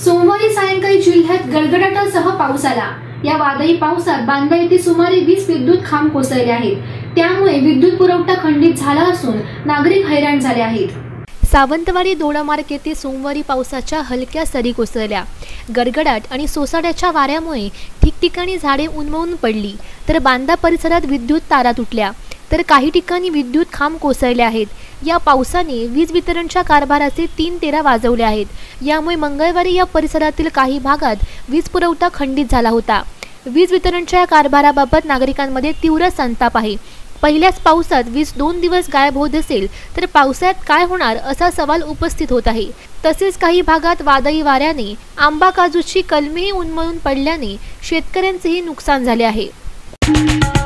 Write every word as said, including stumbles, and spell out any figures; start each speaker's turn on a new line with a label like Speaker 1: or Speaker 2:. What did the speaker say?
Speaker 1: सोमवारी सायंकाळी जिल्ह्यात गडगडाटासह पाऊस आला। या वादळी पावसात बांदा येथे सुमारे वीस विद्युत खांब कोसळले आहेत। त्यामुळे विद्युत पुरवठा खंडित झाला असून नागरिक हैराण झाले आहेत।
Speaker 2: सावंतवाडी दोडामार्ग येथे सोमवारी पावसाच्या हलक्या सरी कोसळल्या। गडगडाट आणि सोसाट्याच्या वाऱ्यामुळे ठिकठिकाणी झाडे उन्मळून पडली, तर बांदा परिसरात विद्युत तारा तुटल्या, तर काही ठिकाणी विद्युत खांब कोसळले आहेत। या पावसाने वीज वितरणच्या कारभाराचे तीन तेरा वाजवले आहेत। यामुळे मंगळवारी या परिसरातील काही भागात वीज पुरवठा खंडित झाला होता। वीज वितरणच्या कारभाराबाबत नागरिकांमध्ये तीव्र संताप आहे। पहिल्याच पावसात वीज दोन दिवस गायब होत असेल तर पावसाळ्यात काय होणार असा सवाल उपस्थित होत आहे। तसेच काही भागात वादळी वाऱ्याने आंबा काजूची कलमेही उन्मळून पडल्याने शेतकऱ्यांचेही नुकसान झाले आहे।